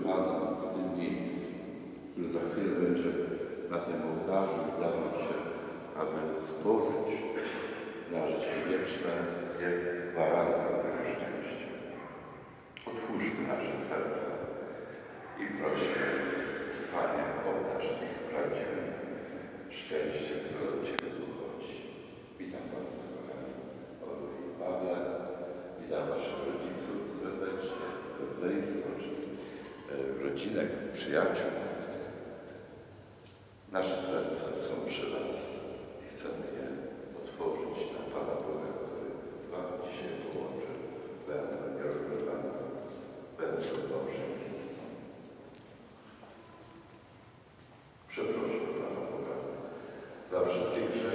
Pana w tym miejscu, który za chwilę będzie na tym ołtarzu dawał się, aby stworzyć na życie wieczne, jest gwarantem tego szczęścia. Otwórzmy nasze serca i prośmy, Panie, obdarz ich prawdziwym szczęściem, które do Ciebie dochodzi. Witam Was, kochani Olu i Pawle. Witam Waszych rodziców serdecznie, rodzeństwo, czy rodzinę, przyjaciół. Nasze serca są przy Was i chcemy je otworzyć na Pana Boga, który Was dzisiaj połączy węzłem nierozerwanym, węzłem małżeństwa. Przeprośmy Pana Boga za wszystkie grzechy,